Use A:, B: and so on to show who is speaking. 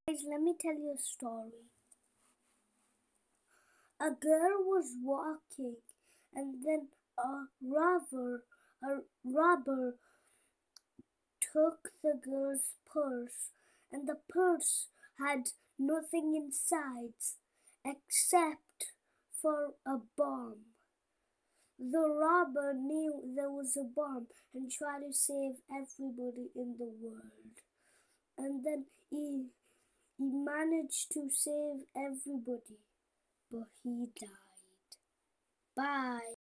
A: Guys, let me tell you a story. A girl was walking, and then a robber took the girl's purse, and the purse had nothing inside except for a bomb. The robber knew there was a bomb and tried to save everybody in the world. And then he managed to save everybody, but he died. Bye.